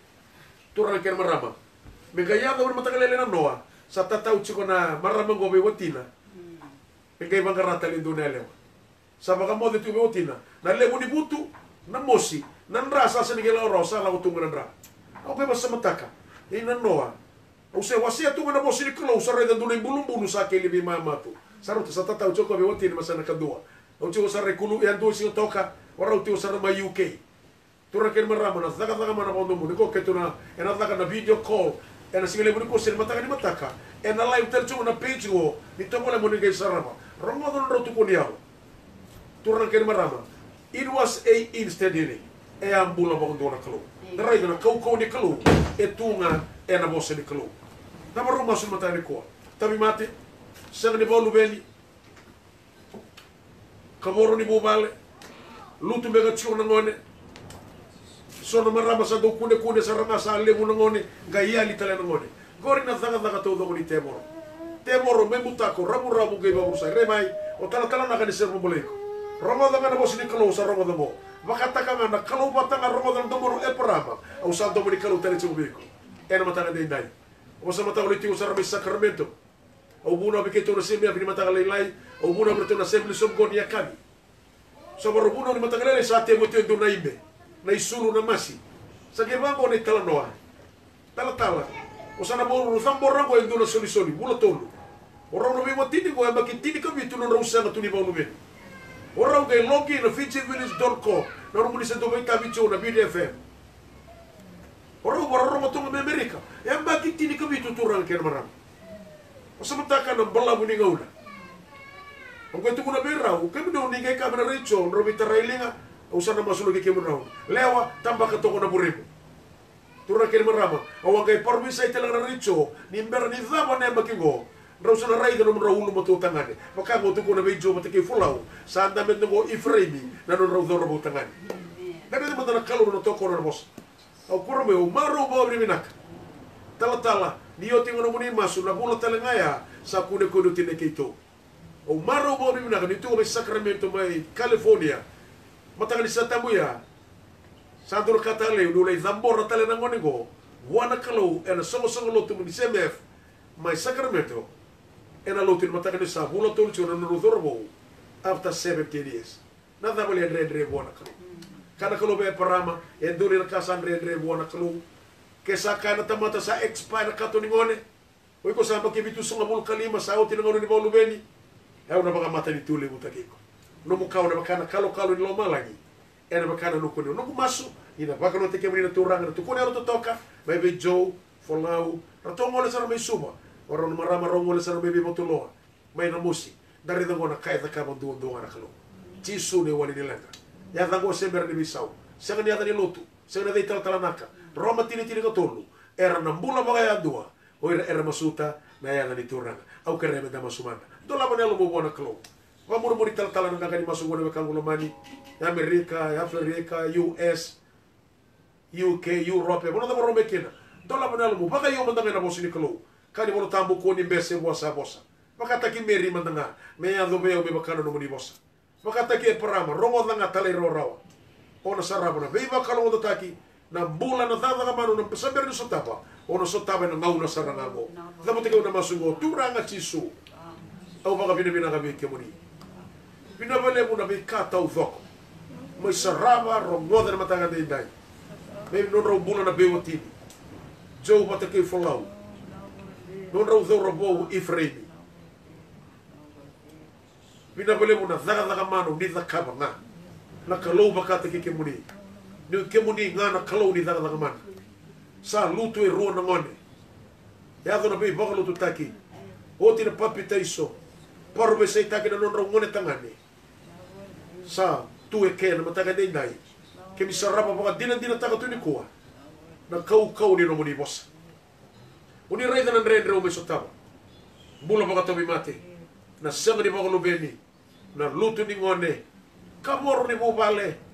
turang ken marama megaya da matagalele na noa sa tatau chiko na marama gobe wotina megay bangarata lindo nele sa baka mode tu wotina na lebu ni butu na mosi na rasa sa nigela rosa la utunga na ra au be basa mataka ina noa o se wasia tu na mosi ni klo sa reda dunay bulung-bulung sa kilibi mamatu. Sarut sa tatau choko be wotin masana kadua. O choko sa rekulu yan do sing toka warau tu sa ma UK. Tura ken marama na daga mana bondo mo ko ketuna ena daga na video call ena singale mo ko sen mataka ni mataka ena live tel chuma na page go ni to mo le mo ni sarama. Rongo don ro tu ko niaw. Tura ken marama. It was a instead e ambula bondo na kalo. Darai na kau ni kalo e tunga ena bosse ni kalo. Na maruma sun matani ko. Tapi mate Sanga ni bolu beni. Kamoro ni bubale. Lutu mega chio na ngone. Sono marama sa do kune sarama sa lebu na ngone. Gaya li tale na ngone. Gori na daga todo ngoni temoro. Temoro memutako rabu ge babu sa remai. O tala na kan ser mo boleko. Rongo da na bosi ni kalo sa rongo da mo. Bakata ka na kalo batanga rongo da domoro e parama. Au sa do mo ni kalo tele chubeko. Ena matanga dai. O sa mata uliti usara mi sacramento. Au buna biketo na semia bini matagalai au buna berto na semble som goni yakami so baru buna ni matagalai sa te moto do na imbe na isulu na masi sa gevango ni tala noa tala o sana boru sambo rango e do na soli bula tolu o rau no be watini go amba kitini ka bitu no rausa na tuni baulu ben o rau ge logi na fijivillage.com na rumuni se do be kabicho na BDFM Orang matong me Amerika. Yang bagi tini kabitu turang ken maram. Pasamantaka ng balabu ni ngaula. Ang kwento ko na berau, kami doon ni kay kamera richo, robita railinga, usan na masulogi kay muraw. Lewa, tamba ka toko na burimu. Turang ken marama, awang kay parmisa itelang na richo, ni mbera ni dhaba na makingo. Rausa na rai ganun raulu matutangani. Maka mo tuko na medyo matiki fulau, sa andamet ngo iframe na non raw do rabutangani. Kada naman na kaluro na toko na boss. Au kurame umaru ba minak. Tala-tala, niyo tingono muni masu na bula talangaya sa kune-kune tinekito. Umaru ba minak dito may Sacramento may California. Matagal sa tamuya. Sa duro katale ulay zambor na tale nangoni go. Wana kalau ena songo-songo lotu muni CMF may Sacramento. Ena lotu matagal sa bula tolcho na nurudorbo after 17 years. Nada bali andre wana kalau. Kana kalau be parama enduli na kasan andre wana kalau. Kesa kana tamata sa expire kato ni ngone. Oy ko sa makibitu sa ngabul kalima sa uti ngono ni Paulo Beni. Ayaw na baka mata ni tuli mutakiko. No mukaw na baka na kalo ni loma lagi. Ena baka na nukuno. No kumasu ina baka no teke mrina turang na tukune ro toka. May be Joe Folau. Ratongo le sa may suba. Oron marama rongo le sa may be motuloa. May na musi. Dari dango na kaya ka manduo na kalo. Jisu ne wali ni lenga. Ya dango sember ni bisau. Sanga ni ata ni lotu. Sanga ni talanaka. Roma tini-tini ka tolu. Era nambula bagaya dua. O era masuta na yana ni turanga. Au kereme da masumana. Dola manelo mo bona klo. Wa murmuri tal-talan na kani masugona wa kangulo mani. Amerika, Afrika, US, UK, Europe. Bona da rome kena. Dola manelo mo bagay yo mandanga na bosi ni klo. Kani mo tambu ko ni bese bosa. Makata ki meri mandanga. Me ando be me bakano no muni bosa. Makata ki parama rongo langa tale rawa. Ona sarabona. Beiba kalo mo taki. Na bulan na tata ka manu na saber ni sotapa o na sotapa na ngauna sa rangago dapat ikaw na masungo turanga chisu au baka binabina kami kemuni binabale mo na may kataw thoko may saraba rongoda na matanga na inday may non raw bulan na bewatini Joe batake folau non raw daw rabo iframe binabale mo na daga manu ni dakaba nga nakalo baka take kemuni ni kemuni ngana kalau ni daga man sa lutu e ruo ngone ya dona be baka lutu taki o tina papi taiso parbe sei taki na non ngone tangani sa tu e ke na mataga dei dai ke mi sarapa baka dina taka tu ni kuwa na kau ni no muni bossa uni rei na rei o me sotaba bula baka tobi mate na sanga ni baka lubeni na lutu ni ngone kamor ni mo bale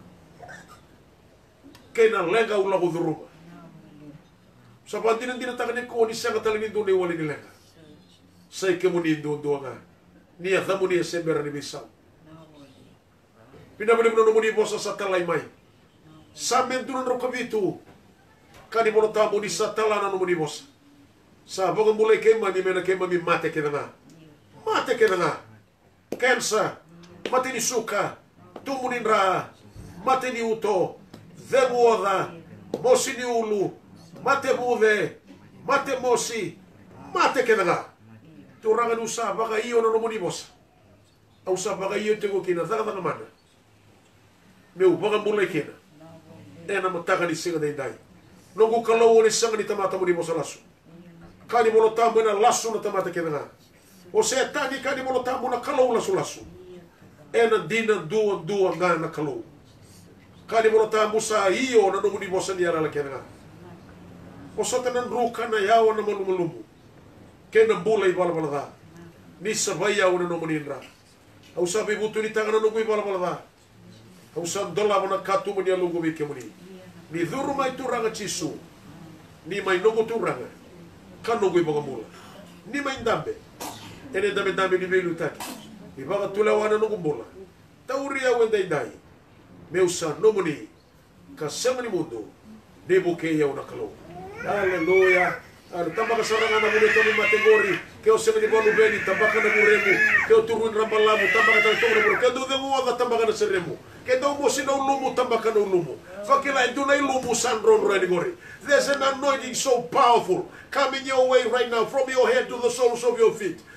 kena lenga ula kuduruba. Sabat dina takane ko ni sanga talangin do ni wali ni lenga. Sai kemuni do nga. Nia thamuni sember ni bisau. Pinabali mo no muni bosa sa talay mai. Samen turun ro kabitu. Kani mo tamu ni sa talana no muni bosa. Sa boga mulai kema ni mena kema mi mate kena. Mate kena. Kensa mate ni suka. Tumunin ra. Mate ni uto. Debuoda, mosi ni ulu, mate bude, mate mosi, mate kedaga. Turangan usa baka iyo na nomoni bosa. Usa baka iyo tego kina daga mana. Meu baka mulai kina. Ena mataka ni singa dai. Nongu kalau ni sanga ni tamata muni bosa lasu. Kani molo tamu na lasu na tamata kedaga. O setani kani molo tamu na kalau lasu. Ena dina dua ngana kalau. Kani mo tamu sa iyo na numuni bosa ni ala kena. O sa tanan ruka na yawa na malumulumu. Kena bulay bala. Ni sabaya na numuni ra. Au sabi butu ni tanga na nungui bala. Au sa dola mo na katu mo ni alungu mi kemuni. Ni dhuru mai turanga chisu. Ni mai nongo turanga. Kanungui boga mula. Ni mai ndambe. Ene dambe ni velu taki. Ni baga tulawana nungu mula. Tauria wenda idai. Meu sa nomoni kasama ni mundo debuke ya unakalo. Haleluya. Tambah kesarangan na muli kami mategori. Keo sema ni balu beni tambah na muremu. Keo turun rambalamu tambah na tong muremu. Keo do demu aga tambah na seremu. Keo do mo sina ulumu tambah na ulumu. Fakila induna ilumu sandron rani gori. There's an anointing so powerful coming your way right now from your head to the soles of your feet.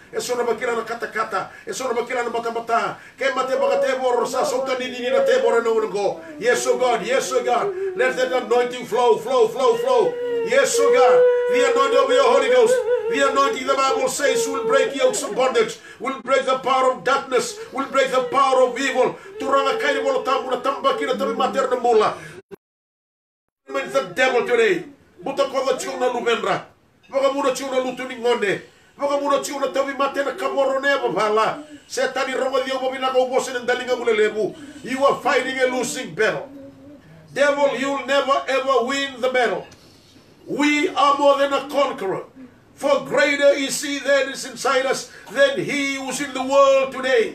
e sona bakila na kata-kata, e sona bakila na mata-mata, ke mate baka tebor sa sota ni na tebor na go. Yes, oh God, yes, oh God. Let that anointing flow, flow, flow, flow. Yes, oh God, the anointing of your Holy Ghost, the anointing, the Bible says, will break yokes of bondage, will break the power of darkness, will break the power of evil. Turanga kaini bolo tamu na tambaki na tabi mater na mula. The devil today. Buta ko the chuna lubendra. Baka muna chuna lutu ni ngone. Baka muna chuna tabi mate na kaboro ne babala. Setani rongo dio bobina ko bose ng dalinga mulelebu. You are fighting a losing battle. Devil, you'll never ever win the battle. We are more than a conqueror. For greater is he that is inside us than he who's in the world today.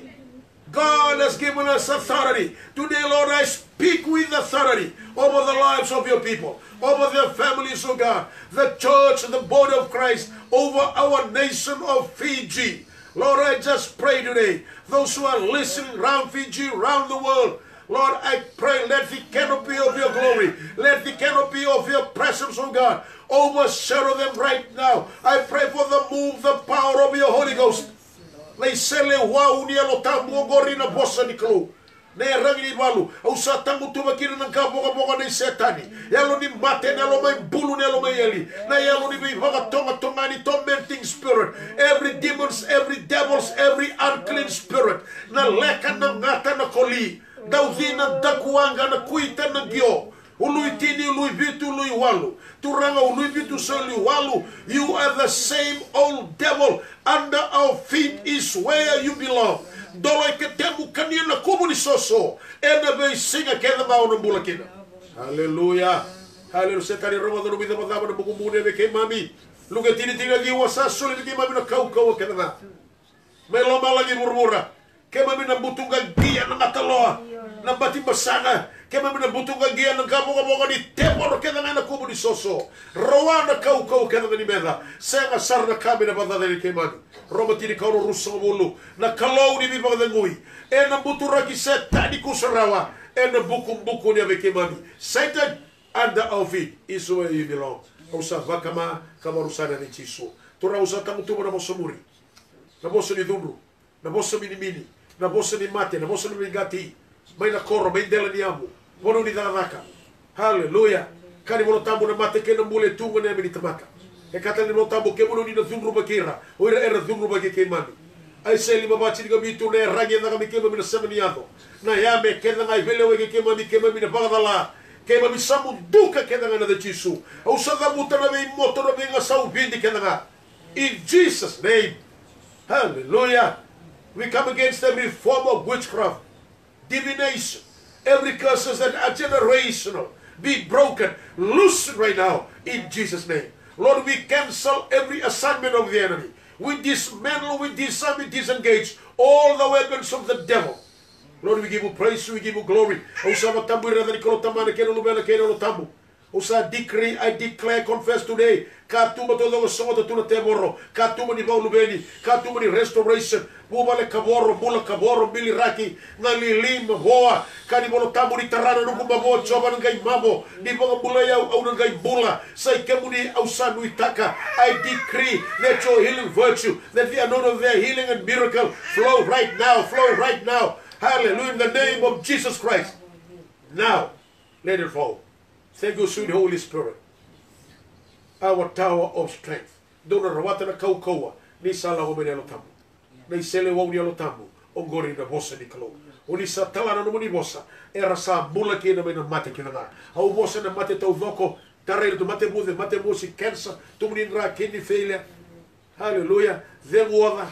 God has given us authority. Today, Lord, I speak with authority over the lives of your people, over their families, oh God, the church and the body of Christ, over our nation of Fiji. Lord, I just pray today, those who are listening around Fiji, around the world, Lord, I pray, let the canopy of your glory, let the canopy of your presence, oh God, overshadow them right now. I pray for the move, the power of your Holy Ghost. Lei sele wau ni alo tamu gori na bosa ni kelu. Ne rangi ni balu. Au sa tamu tuba kiri na kaboga ni setani. Yalo ni mate na lo mai bulu ni alo mai eli. Na yalo ni bivaga tonga ni tormenting spirit. Every demons, every devils, every unclean spirit. Na leka na ngata na koli. Daudi na dakuanga na kuita na gio. Ului tini, ului bitu, ului walu. Turanga ului bitu soli walu. You are the same old devil. Under our feet is where you belong. Dolo ke temu kania na kumuni soso. Ena be singa kena mau nambula kena. Hallelujah. Hallelujah. Setani roma dono bida madama na buku mune be ke mami. Luga tini tinga gi wasa soli ke mami na kau kena na. Meloma lagi murmura. Ke mami na butunga gia na mataloa. Na bati basanga. Kema mina butunga gia na kaboga ni temor kena na kubu ni soso. Rowana kau kena ni meda. Senga sarna kami na badada ni kemani. Roma tini kauro rusa bulu. Na kalau ni biba ngui. E na butura ki setani kusarawa. E na buku ni ave kemani. Satan under our feet is where you belong. Usa vakama kama rusana ni chisu. Tura usa tamu tumo na mosomuri. Na boso ni dunru. Na boso mini. Na boso ni mate. Na boso ni gati. May na koro, may dela ni amu. Mono ni daraka. Hallelujah. Kani mono tambo na mate kena mule tunga na mini tamaka. E kata ni mono tambo ke mono ni na dhunru bakira. Oira era dhunru bagi ke mani. Ai se li babachi ni gabitu na rangi na kami kema mina semani yado. Na yame kena ngai vele wege ke mami na bagadala. Ke mami samu duka kena nga na de chisu. Au sada muta na vei moto na venga sau bindi kena nga. In Jesus' name. Hallelujah. We come against every form of witchcraft, divination, every curses that are generational, be broken, loosen right now in Jesus' name. Lord, we cancel every assignment of the enemy. We dismantle, we disarm, we disengage all the weapons of the devil. Lord, we give you praise, we give you glory. Usa decree, I declare, confess today. Katuma todo soto tuna temoro. Katuma ni baulubeni. Katuma ni restoration. Bubale kaboro, bula kaboro, bili raki. Ngali lim hoa. Kani bolo tamu ni tarana nuku mamo. Choba ngai mamo. Ni bonga bula ya au ngai bula. Sai kemuni au sanu itaka. I decree that your healing virtue, that the anointing of their healing and miracle flow right now. Flow right now. Hallelujah. In the name of Jesus Christ. Now, let it fall. Thank you, sweet Holy Spirit. Our tower of strength. Dona rawata na kaukaua. Ni sala o menelo tamu. Ni sele wau ni alo tamu. Ongori na bosa ni kalo. Oni sa tala na numani bosa. Era sa mula ki na mena mate ki na nga. Au bosa na mate tau dhoko. Tarere tu mate muthe, mate musi cancer. Tumuni nra kidney failure. Hallelujah. Zengu oda.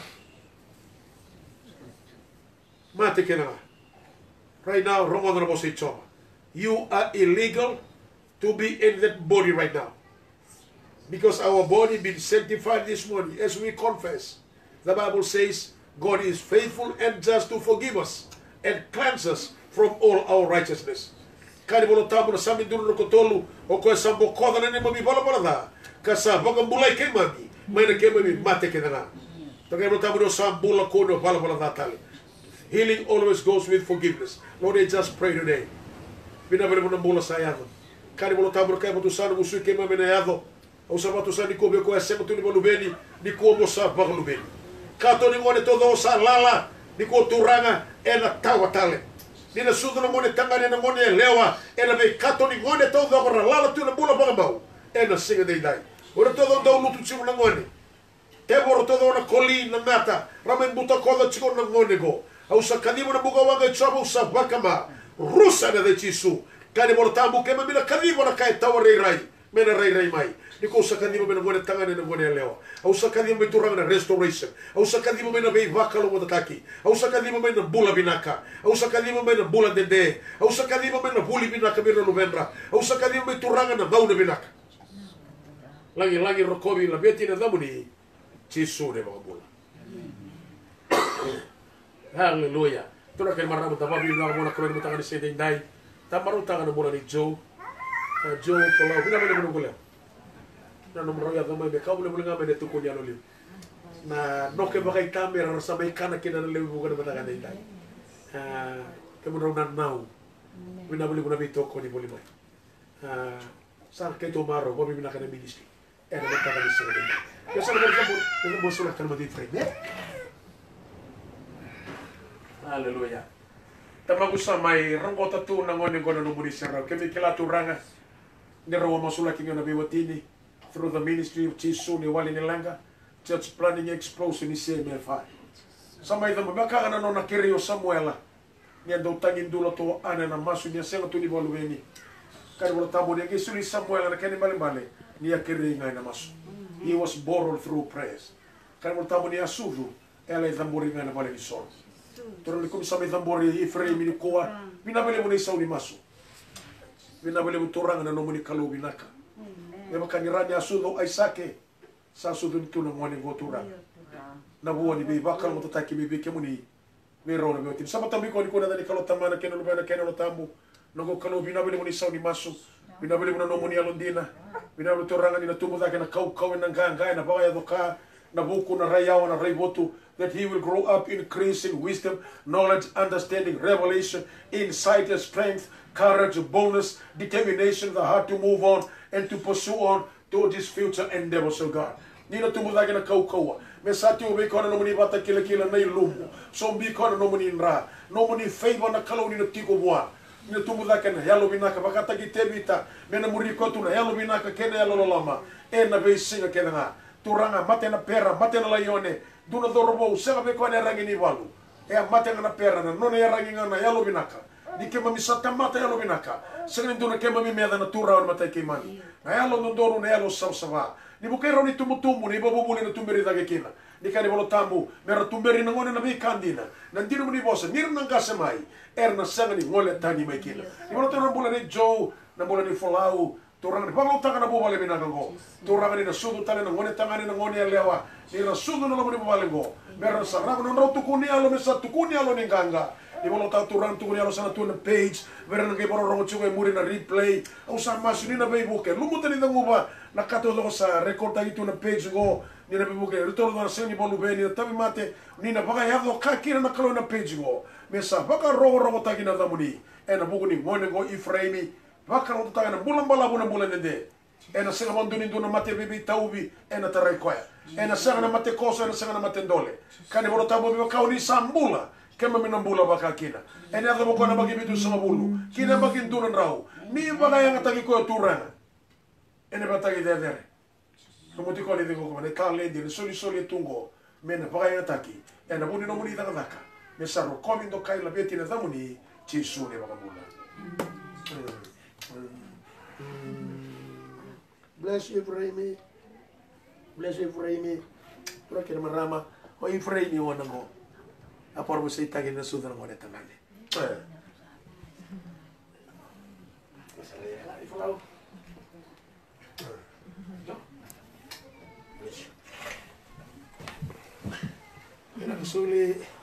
Mate ki na nga. Right now, rongo na bosa ichoma. You are illegal to be in that body right now. Because our body been sanctified this morning as we confess. The Bible says God is faithful and just to forgive us and cleanse us from all our righteousness. Kani bolo tamu na sami dulu no kotolu o ko sambo koda na ni mami bola da. Kasa baka bulai ke mami. Mai na ke mami mate ke na. Taka bolo tamu no sambo ko no bola da tali. Healing always goes with forgiveness. Lord, I just pray today. Bina bere mo bola sayado. Kani bolo tamu ka mo tusano musu ke mami na yado. O sabato sa ni ko be ko ese mo tuni bolubeni ni ko mo sa baglubeni. kato ni ngone todo sa lala ni ko turanga ena tawa tale nina sudu na ngone tangane na ngone lewa ena be kato ni ngone todo ko lala tu na bula bagabau ena singa dei dai ora todo do lutu chimu na ngone te boro todo na koli na ngata ramen buta koda chiko na ngone go au sa kadimo na buga wanga chabu sa bakama rusa na de chisu kani boro tabu kema bila kadimo na kai tawa rai mena rai mai niko sa kadimo mena ngone tangane na ngone lewa au sa kadimo be turanga na restoration au sa kadimo mena be vakalo mo taki au sa kadimo mena bula binaka au sa kadimo mena bula dende au sa kadimo mena buli binaka mena novembra au sa kadimo be turanga na mauna binaka lagi rokobi la beti na damuni chisu ne mga bula haleluya tuna kay maramu tababi na mo na kroen mo tangani sedeng dai tamaru tangana bola ni Joe pola bila boleh menunggu na nomor ya dama be kabule boleh ngame de tukunya lo na noke bagai kamera rasa mai kana kina na lebu bukan batakan dai dai kemudian na nau bila boleh guna bito ko ni boleh mai sar ke to maro bobi bina kana ministry era batakan di sini ya sana berkabut bosulah kan mati frame haleluya tamagusa mai rangota tu na ngone gono no muri sera kemi kila turanga ni rawa masula kinga na biwatini through the ministry of Chisu ni wali ni langa church planning explosion ni CMFI sama ida mabaka ana no na kirio Samuela ni ando tangin dulo to ana na masu ni senga tu ni volveni kari wala tabo ni kisuli Samuela na kani bale ni akiri ngai na masu he was borrowed through prayers kari wala tabo ni asudu ela idamburi ngai na bale ni sol toro ni kumisa me damburi Efraim ni koa bina bale mo ni sauni masu bina bale mo toranga na no mo ni kalubi naka Eba kanirani asudo aisake sa sudo tu na ngone gotura na buoni be bakal mo tataki be ke muni me rona be tim sama tambi ko ni ko na dani kalo tamana keno lo bana keno lo tambu no go kalo bina bele muni sauni masu bina bele mo no muni alondina bina bele toranga ni na tumu da na kau na nganga na baya doka na buku na rayao na raibotu that he will grow up increasing wisdom, knowledge, understanding, revelation, insight and strength, courage, boldness, determination, the heart to move on and to pursue on towards his future endeavors, oh God. Nina tumudagi na kaukawa. Mesati ube kona no muni bata kila na ilumu. So mbi kona no muni nra. No muni favor na kalau nina tiko bua. Nina tumudagi na yalo binaka. Bakata kitebita. Mena muriko tu na yalo binaka kena yalo lolama. Na be singa kena nga. Turanga mate na pera, mate na layone. Duna dorobo sega be kona rangi ni walu. Mate na pera na nona rangi na yalo binaka. Di kema misata mata yalo binaka. Sega nduna kema mi meda na tura on mata kimani. Na yalo ndoru na yalo sawa. Ni bukero ni tumutumu ni babubuli na tumberi dage kina. Ni kani bolo tambu mera tumberi na ngone na bi kandina. Na ndino muni bosa nir na ngase mai. Na sanga ni ngole tani mai kina. Ni bolo tana bula ni Joe na bula ni Folau. Turang ni paglo taka na bubale binaka go. Turang ni na sudu tale na ngone tangani na ngone lewa. Ni na sudu na lamuni bubale go. Mera sa rago na rau tukuni alo mesa tukuni alo ni nganga. Di bolo ta turang tukuni alo sana tu na page. Mera na kiboro rongo chuko muri na replay. Au sa masu ni na beibuke. Lumuta ni nguba na kato lo sa record ta itu na page go. Ni na beibuke. Ritoro na seni bolu beni na tabi mate. Ni na baka yado kakira na kalo na page go. Mesa baka rogo ta kina damuni. Na buku ni ngone go Efraimi. Baka rogo ta na bulan balabu na bulan nende. Na sanga manduni nduna mate bibi taubi. Na tarai koya. Na sanga na mate koso. Na sanga na mate ndole. Kani bolo tabo biba kau ni sambula. Kema minambula baka kina. Ena ada boko na bagi bitu sama bulu. Kina bagi ndunan rau. Ni baka yang atagi koyo turanga. Ene batagi dedere. Kumuti ko lidingo ko ne kale di soli tungo. Mena baka yang ataki. Ena buni no muni daga daka. Mesaro komi ndo kai la beti na damuni chisu ne baka mula. Bless you Efraimi. Bless you Efraimi. Pura kena marama. O Efraimi wana go. Apor mo sa itagin na sudan mo neta nani. Suli